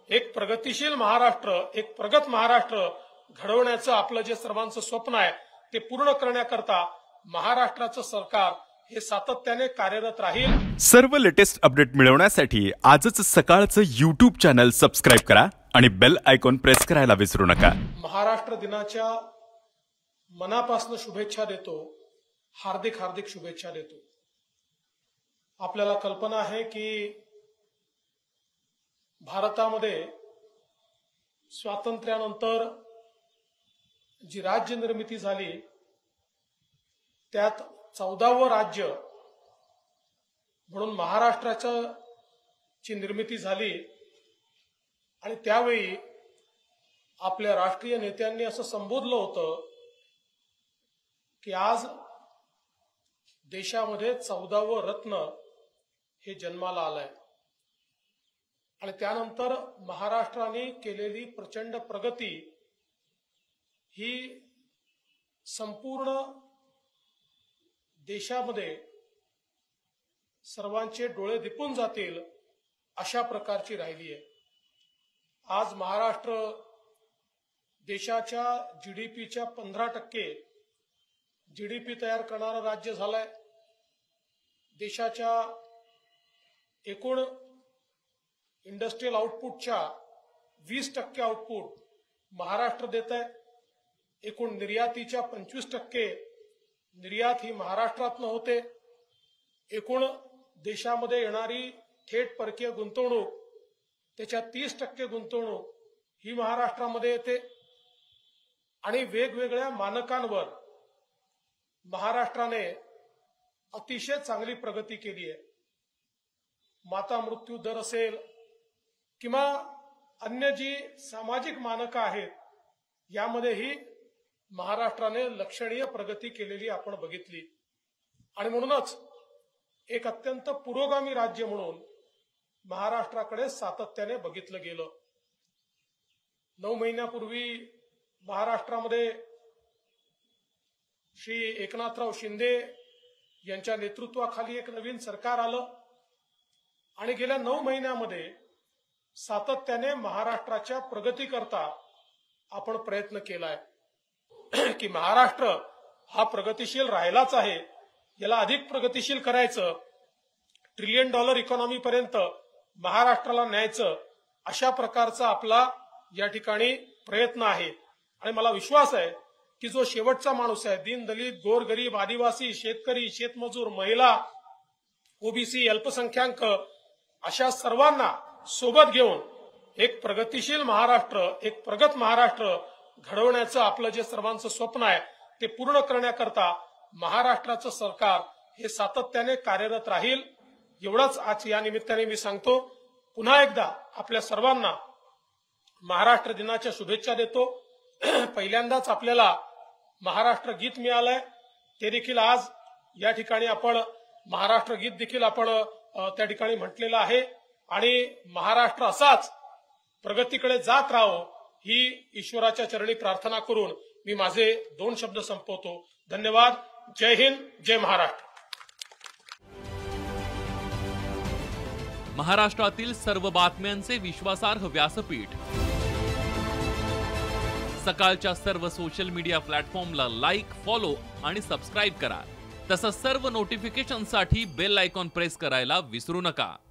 एक प्रगतिशील महाराष्ट्र, एक प्रगत महाराष्ट्र घडवण्याचं आपलं जे सर्वांचं स्वप्न आहे ते पूर्ण करण्याकरता महाराष्ट्राचं सरकार हे सातत्याने कार्यरत राहील। सर्व लेटेस्ट अपडेट मिळवण्यासाठी आजच सकाळचं YouTube चॅनल सबस्क्राइब करा आणि बेल आयकॉन प्रेस करायला विसरू नका। महाराष्ट्र दिनाच्या मनापासून शुभेच्छा देतो, हार्दिक हार्दिक शुभेच्छा देतो। आपल्याला कल्पना आहे की भारतामध्ये स्वातंत्र्यानंतर जी राज्य निर्मिती झाली त्यात 14वे राज्य म्हणून महाराष्ट्राची निर्मिती झाली आणि त्यावेळी आपल्या राष्ट्रीय नेत्यांनी असं संबोधलं होतं की आज देशामध्ये 14वे रत्न हे जन्माला आलंय आणि त्यानंतर महाराष्ट्राने केलेली प्रचंड प्रगती ही संपूर्ण देशामध्ये सर्वांचे डोळे दिपून जातील अशा प्रकारची राहिली आहे। आज महाराष्ट्र देशाच्या जीडीपीच्या 15% जीडीपी तयार करणारं राज्य झालंय। देशाच्या एकूण इंडस्ट्रियल आउटपुटच्या 20% आउटपुट महाराष्ट्र देत आहे। एकूण निर्यातीच्या 25% निर्यात ही महाराष्ट्रातून होते। एकूण देशामध्ये येणारी थेट परकीय गुंतवणूक त्याच्या 30% गुंतवणूक ही महाराष्ट्रामध्ये येते आणि वेगवेगळ्या मानकांवर महाराष्ट्राने अतिशय चांगली प्रगती केली आहे। माता मृत्यू दर असेल किंवा अन्य जी सामाजिक मानकं आहेत यामध्येही महाराष्ट्राने लक्षणीय प्रगती केलेली आपण बघितली आणि म्हणूनच एक अत्यंत पुरोगामी राज्य म्हणून महाराष्ट्राकडे सातत्याने बघितलं गेलं। 9 महिन्यापूर्वी महाराष्ट्रामध्ये श्री एकनाथराव शिंदे यांच्या नेतृत्वाखाली एक नवीन सरकार आलं आणि गेल्या 9 महिन्यामध्ये सातत्याने महाराष्ट्राच्या प्रगतीकरता आपण प्रयत्न केलाय की महाराष्ट्र हा प्रगतिशील राहिलाच आहे, याला अधिक प्रगतिशील करायचं, $1 ट्रिलियन इकॉनॉमी पर्यंत महाराष्ट्राला न्यायचं अशा प्रकारचा आपला या ठिकाणी प्रयत्न आहे। आणि मला विश्वास आहे की जो शेवटचा माणूस आहे, दीनदलित, गोरगरीब, आदिवासी, शेतकरी, शेतमजूर, महिला, ओबीसी, अल्पसंख्याक अशा सर्वांना सोबत घेऊन एक प्रगतिशील महाराष्ट्र, एक प्रगत महाराष्ट्र घडवण्याचं आपलं जे सर्वांचं स्वप्न आहे ते पूर्ण करण्याकरता महाराष्ट्राचं सरकार हे सातत्याने कार्यरत राहील एवढंच आज या निमित्ताने मी सांगतो। पुन्हा एकदा आपल्या सर्वांना महाराष्ट्र दिनाच्या शुभेच्छा देतो। पहिल्यांदाच आपल्याला महाराष्ट्र गीत मिळालंय, ते देखील आज या ठिकाणी आपण महाराष्ट्र गीत देखील आपण त्या ठिकाणी म्हटलेलं आहे आणि महाराष्ट्र असाच प्रगतीकडे जात राहो ही ईश्वराच्या चरणी प्रार्थना करून मी माझे 2 शब्द संपवतो। धन्यवाद। जय हिंद, जय महाराष्ट्र। महाराष्ट्रातील सर्व बातम्यांचे विश्वासार्ह व्यासपीठ, सकाळच्या सर्व सोशल मीडिया प्लॅटफॉर्मला लाईक, फॉलो आणि सबस्क्राईब करा। तसंच सर्व नोटिफिकेशनसाठी बेल आयकॉन प्रेस करायला विसरू नका।